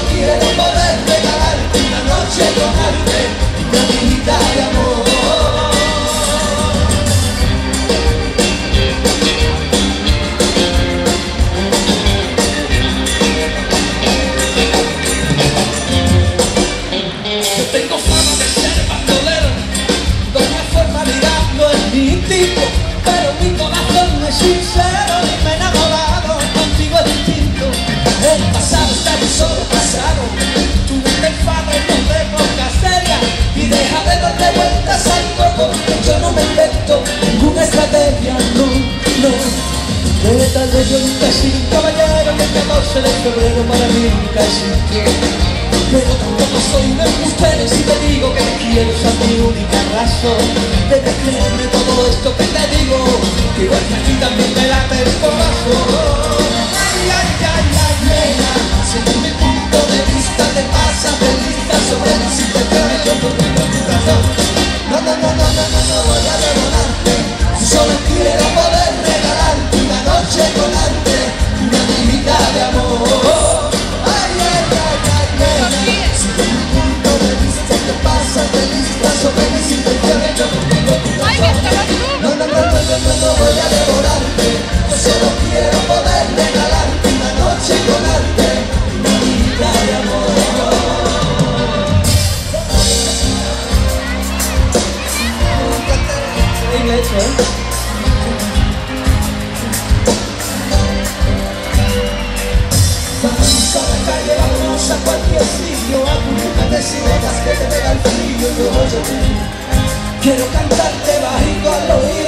quiero poder regalarte una noche con arte, una vida de amor. Yo tengo fama de ser bandolero, doña formalidad no es mi tipo, pero mi corazón no es sincero ni me he enamorado, contigo es distinto. El pasado está en solo pasado, tú no te enfades, no te pongas seria y deja de darle vueltas al coco, que yo no me invento ninguna estrategia, no, no. Que tal vez yo nunca he sido un caballero y el 14 de febrero para mí nunca existió, pero tampoco soy un embustero si te digo que te quiero, esa es mi única razón. Debes creerme todo esto que te digo, que igual que a ti también me late el corazón. Ay, ay, ay, ay, nena, según mi punto de vista te pasas de lista sobre mis intenciones, yo conmigo tu razón. No, no, no, no, no, no, no voy a devorarte, solo quiero poder regalarte una noche con arte, una vida de amor. Ay, ay, ay, ay, nena, según mi punto de vista te pasas de lista sobre mis intenciones, yo conmigo tu razón. No, no, no, no, no, no, no voy a devorarte, yo solo quiero poder regalarte una noche con arte, una vida de amor. Increíble eso, ¿eh? Vamos a la calle, vamos a cualquier sitio, acurrúcate si dejas que te pega el frío. Yo quiero cantarte bajito al oído.